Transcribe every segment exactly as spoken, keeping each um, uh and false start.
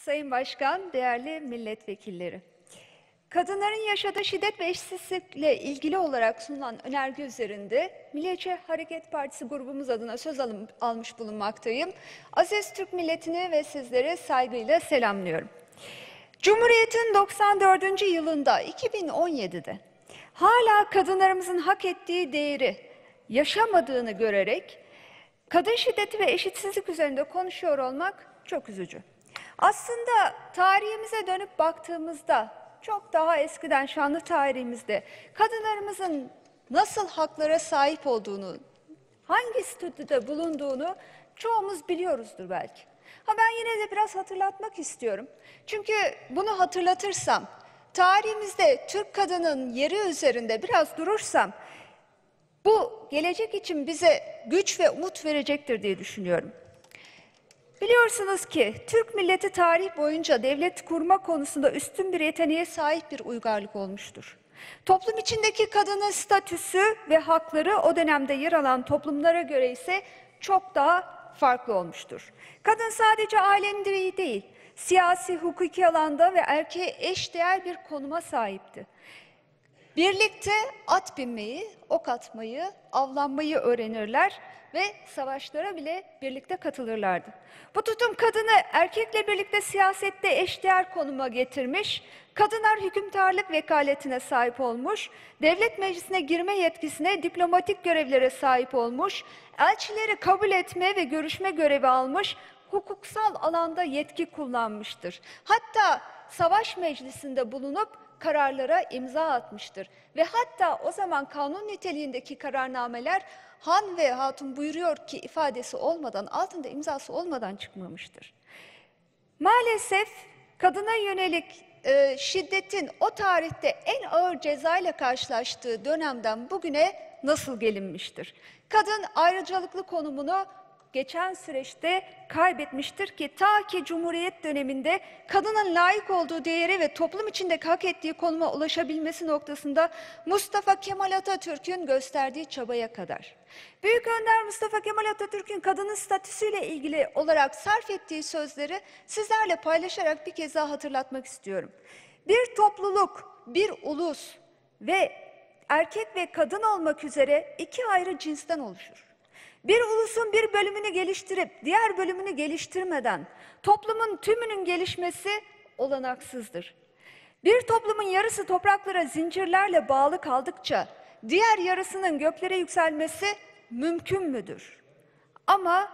Sayın Başkan, değerli milletvekilleri. Kadınların yaşadığı şiddet ve eşitsizlikle ilgili olarak sunulan önerge üzerinde Milliyetçi Hareket Partisi grubumuz adına söz alım, almış bulunmaktayım. Aziz Türk milletini ve sizleri saygıyla selamlıyorum. Cumhuriyet'in doksan dördüncü yılında iki bin on yedi'de hala kadınlarımızın hak ettiği değeri yaşamadığını görerek kadın şiddeti ve eşitsizlik üzerinde konuşuyor olmak çok üzücü. Aslında tarihimize dönüp baktığımızda çok daha eskiden şanlı tarihimizde kadınlarımızın nasıl haklara sahip olduğunu, hangi statüde bulunduğunu çoğumuz biliyoruzdur belki. Ha ben yine de biraz hatırlatmak istiyorum. Çünkü bunu hatırlatırsam, tarihimizde Türk kadının yeri üzerinde biraz durursam, bu gelecek için bize güç ve umut verecektir diye düşünüyorum. Biliyorsunuz ki Türk milleti tarih boyunca devlet kurma konusunda üstün bir yeteneğe sahip bir uygarlık olmuştur. Toplum içindeki kadının statüsü ve hakları o dönemde yer alan toplumlara göre ise çok daha farklı olmuştur. Kadın sadece ailenin direği değil, siyasi, hukuki alanda ve erkeğe eşdeğer bir konuma sahipti. Birlikte at binmeyi, ok atmayı, avlanmayı öğrenirler ve savaşlara bile birlikte katılırlardı. Bu tutum kadını erkekle birlikte siyasette eşdeğer konuma getirmiş, kadınlar hükümdarlık vekaletine sahip olmuş, devlet meclisine girme yetkisine, diplomatik görevlere sahip olmuş, elçileri kabul etme ve görüşme görevi almış, hukuksal alanda yetki kullanmıştır. Hatta savaş meclisinde bulunup kararlara imza atmıştır. Ve hatta o zaman kanun niteliğindeki kararnameler han ve hatun buyuruyor ki ifadesi olmadan, altında imzası olmadan çıkmamıştır. Maalesef kadına yönelik e, şiddetin o tarihte en ağır cezayla karşılaştığı dönemden bugüne nasıl gelinmiştir? Kadın ayrıcalıklı konumunu geçen süreçte kaybetmiştir ki ta ki Cumhuriyet döneminde kadının layık olduğu değeri ve toplum içindeki hak ettiği konuma ulaşabilmesi noktasında Mustafa Kemal Atatürk'ün gösterdiği çabaya kadar. Büyük Önder Mustafa Kemal Atatürk'ün kadının statüsüyle ilgili olarak sarf ettiği sözleri sizlerle paylaşarak bir kez daha hatırlatmak istiyorum. Bir topluluk, bir ulus ve erkek ve kadın olmak üzere iki ayrı cinsten oluşur. Bir ulusun bir bölümünü geliştirip diğer bölümünü geliştirmeden toplumun tümünün gelişmesi olanaksızdır. Bir toplumun yarısı topraklara zincirlerle bağlı kaldıkça diğer yarısının göklere yükselmesi mümkün müdür? Ama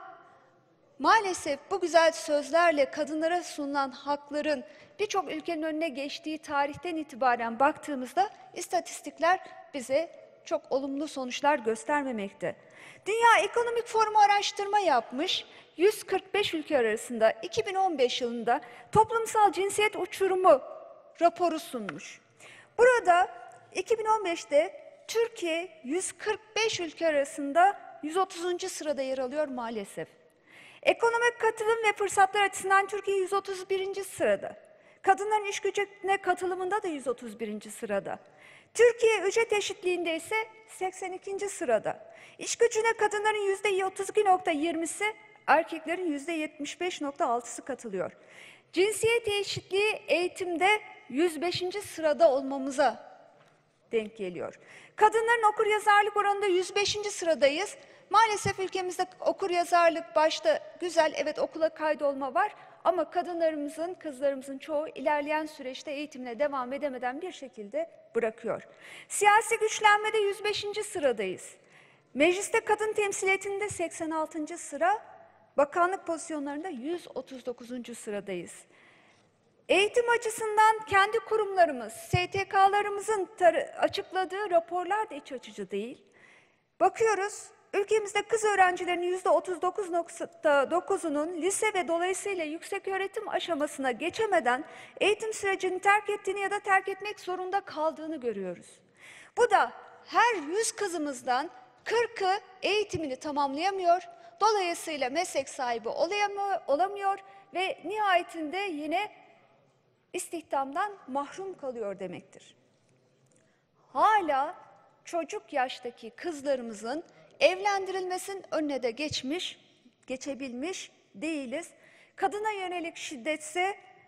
maalesef bu güzel sözlerle kadınlara sunulan hakların birçok ülkenin önüne geçtiği tarihten itibaren baktığımızda istatistikler bize çok olumlu sonuçlar göstermemekte. Dünya Ekonomik Forumu araştırma yapmış, yüz kırk beş ülke arasında iki bin on beş yılında toplumsal cinsiyet uçurumu raporu sunmuş. Burada iki bin on beş'te Türkiye yüz kırk beş ülke arasında yüz otuzuncu sırada yer alıyor maalesef. Ekonomik katılım ve fırsatlar açısından Türkiye yüz otuz birinci sırada. Kadınların iş gücüne katılımında da yüz otuz birinci sırada. Türkiye ücret eşitliğinde ise seksen ikinci sırada. İş gücüne kadınların yüzde otuz iki nokta yirmi'si, erkeklerin yüzde yetmiş beş nokta altı'sı katılıyor. Cinsiyet eşitliği eğitimde yüz beşinci sırada olmamıza denk geliyor. Kadınların okuryazarlık oranında yüz beşinci sıradayız. Maalesef ülkemizde okuryazarlık başta güzel, evet okula kaydolma var. Ama kadınlarımızın, kızlarımızın çoğu ilerleyen süreçte eğitimine devam edemeden bir şekilde bırakıyor. Siyasi güçlenmede yüz beşinci sıradayız. Mecliste kadın temsiliyetinde seksen altıncı sıra, bakanlık pozisyonlarında yüz otuz dokuzuncu sıradayız. Eğitim açısından kendi kurumlarımız, S T K'larımızın açıkladığı raporlar da iç açıcı değil. Bakıyoruz, ülkemizde kız öğrencilerinin yüzde otuz dokuz nokta dokuz'unun lise ve dolayısıyla yükseköğretim aşamasına geçemeden eğitim sürecini terk ettiğini ya da terk etmek zorunda kaldığını görüyoruz. Bu da her yüz kızımızdan kırk'ı eğitimini tamamlayamıyor, dolayısıyla meslek sahibi olamıyor ve nihayetinde yine istihdamdan mahrum kalıyor demektir. Hala çocuk yaştaki kızlarımızın evlendirilmesinin önüne de geçmiş, geçebilmiş değiliz. Kadına yönelik şiddetse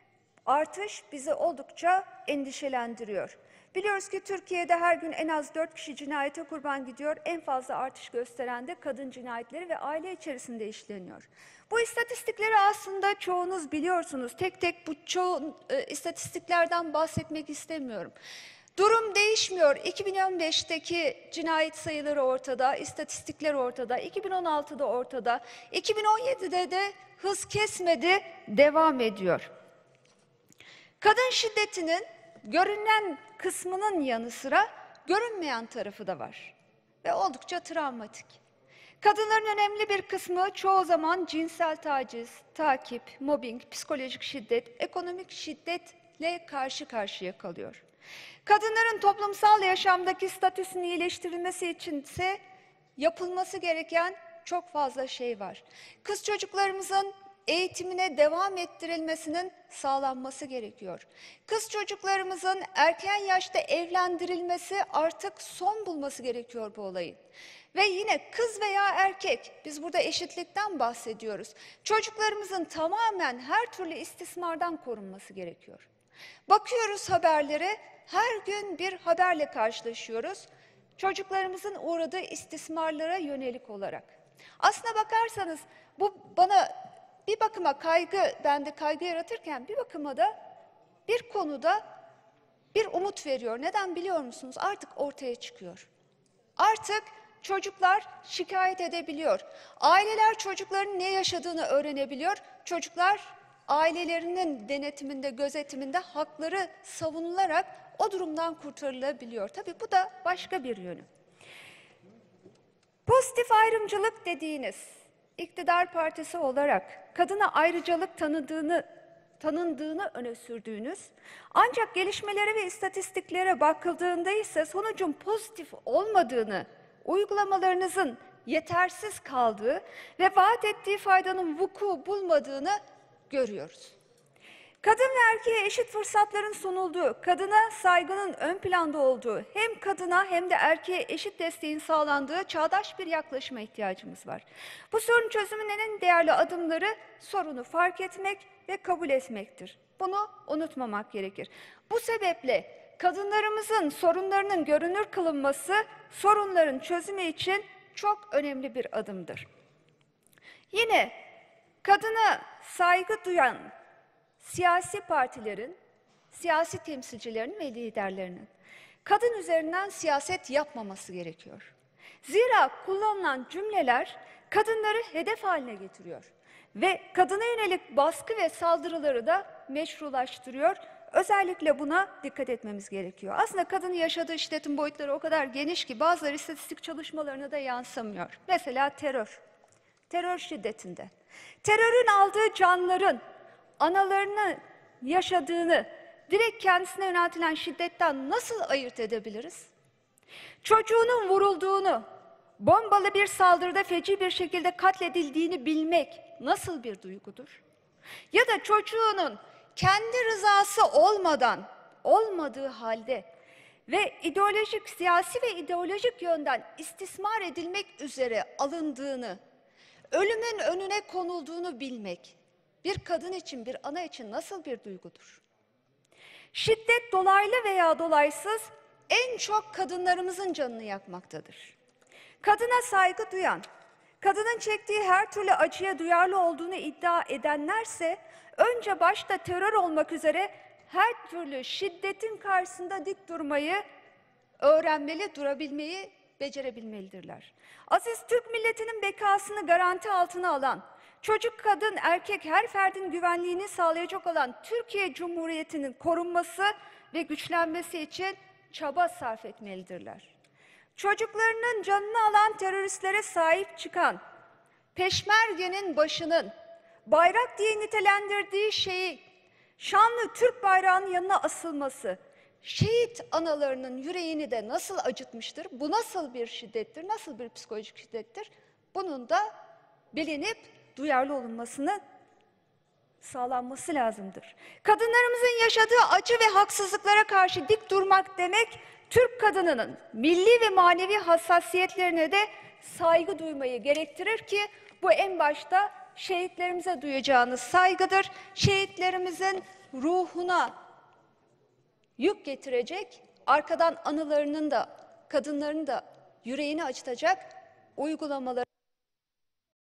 artış bizi oldukça endişelendiriyor. Biliyoruz ki Türkiye'de her gün en az dört kişi cinayete kurban gidiyor. En fazla artış gösteren de kadın cinayetleri ve aile içerisinde işleniyor. Bu istatistikleri aslında çoğunuz biliyorsunuz. Tek tek bu çoğu e, istatistiklerden bahsetmek istemiyorum. Durum değişmiyor. iki bin on beşteki cinayet sayıları ortada, istatistikler ortada, iki bin on altıda ortada, iki bin on yedide de hız kesmedi, devam ediyor. Kadın şiddetinin görünen kısmının yanı sıra görünmeyen tarafı da var ve oldukça travmatik. Kadınların önemli bir kısmı çoğu zaman cinsel taciz, takip, mobbing, psikolojik şiddet, ekonomik şiddetle karşı karşıya kalıyor. Kadınların toplumsal yaşamdaki statüsünün iyileştirilmesi içinse yapılması gereken çok fazla şey var. Kız çocuklarımızın eğitimine devam ettirilmesinin sağlanması gerekiyor. Kız çocuklarımızın erken yaşta evlendirilmesi artık son bulması gerekiyor bu olayın. Ve yine kız veya erkek, biz burada eşitlikten bahsediyoruz. Çocuklarımızın tamamen her türlü istismardan korunması gerekiyor. Bakıyoruz haberlere, her gün bir haberle karşılaşıyoruz. Çocuklarımızın uğradığı istismarlara yönelik olarak. Aslına bakarsanız bu bana bir bakıma kaygı, bende kaygı yaratırken bir bakıma da bir konuda bir umut veriyor. Neden biliyor musunuz? Artık ortaya çıkıyor. Artık çocuklar şikayet edebiliyor. Aileler çocukların ne yaşadığını öğrenebiliyor. Çocuklar ailelerinin denetiminde, gözetiminde hakları savunularak o durumdan kurtarılabiliyor. Tabii bu da başka bir yönü. Pozitif ayrımcılık dediğiniz iktidar partisi olarak kadına ayrıcalık tanıdığını, tanındığını öne sürdüğünüz, ancak gelişmelere ve istatistiklere bakıldığında ise sonucun pozitif olmadığını, uygulamalarınızın yetersiz kaldığı ve vaat ettiği faydanın vuku bulmadığını görüyoruz. Kadın ve erkeğe eşit fırsatların sunulduğu, kadına saygının ön planda olduğu, hem kadına hem de erkeğe eşit desteğin sağlandığı çağdaş bir yaklaşıma ihtiyacımız var. Bu sorun çözümünün en değerli adımları sorunu fark etmek ve kabul etmektir. Bunu unutmamak gerekir. Bu sebeple kadınlarımızın sorunlarının görünür kılınması sorunların çözümü için çok önemli bir adımdır. Yine kadına saygı duyan siyasi partilerin, siyasi temsilcilerin ve liderlerinin kadın üzerinden siyaset yapmaması gerekiyor. Zira kullanılan cümleler kadınları hedef haline getiriyor ve kadına yönelik baskı ve saldırıları da meşrulaştırıyor. Özellikle buna dikkat etmemiz gerekiyor. Aslında kadının yaşadığı şiddetin boyutları o kadar geniş ki bazıları istatistik çalışmalarına da yansımıyor. Mesela terör, terör şiddetinde. Terörün aldığı canların analarını yaşadığını, direkt kendisine yöneltilen şiddetten nasıl ayırt edebiliriz? Çocuğunun vurulduğunu, bombalı bir saldırıda feci bir şekilde katledildiğini bilmek nasıl bir duygudur? Ya da çocuğunun kendi rızası olmadan, olmadığı halde ve ideolojik, siyasi ve ideolojik yönden istismar edilmek üzere alındığını, ölümün önüne konulduğunu bilmek, bir kadın için, bir ana için nasıl bir duygudur? Şiddet dolaylı veya dolaysız en çok kadınlarımızın canını yakmaktadır. Kadına saygı duyan, kadının çektiği her türlü acıya duyarlı olduğunu iddia edenlerse, önce başta terör olmak üzere her türlü şiddetin karşısında dik durmayı öğrenmeli, durabilmeyi becerebilmelidirler. Aziz Türk milletinin bekasını garanti altına alan, çocuk, kadın, erkek her ferdin güvenliğini sağlayacak olan Türkiye Cumhuriyeti'nin korunması ve güçlenmesi için çaba sarf etmelidirler. Çocuklarının canını alan teröristlere sahip çıkan, peşmergenin başının bayrak diye nitelendirdiği şeyi, şanlı Türk bayrağının yanına asılması, şehit analarının yüreğini de nasıl acıtmıştır? Bu nasıl bir şiddettir? Nasıl bir psikolojik şiddettir? Bunun da bilinip duyarlı olunmasını sağlanması lazımdır. Kadınlarımızın yaşadığı acı ve haksızlıklara karşı dik durmak demek, Türk kadınının milli ve manevi hassasiyetlerine de saygı duymayı gerektirir ki bu en başta şehitlerimize duyacağınız saygıdır. Şehitlerimizin ruhuna yük getirecek, arkadan anılarının da, kadınların da yüreğini acıtacak uygulamaları